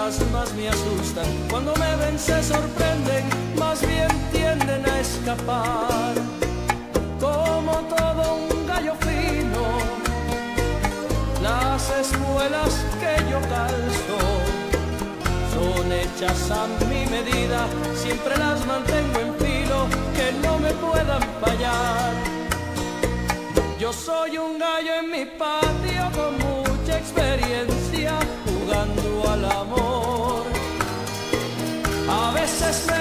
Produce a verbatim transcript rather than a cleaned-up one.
cosas más me asustan. Cuando me ven se sorprenden, más bien tienden a escapar. Como todo un gallo fino, las espuelas que yo calzo son hechas a mi medida, siempre las mantengo en filo, que no me puedan fallar. Yo soy un gallo en mi patio con mucha experiencia, jugando al amor. A veces me